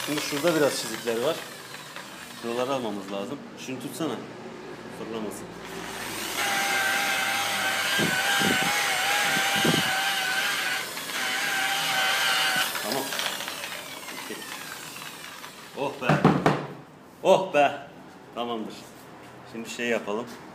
Şimdi şurada biraz çizikler var. Şuraları almamız lazım. Şunu tutsana. Fırlamasın. Tamam. Peki. Oh be. Oh be. Tamamdır. Şimdi şey yapalım.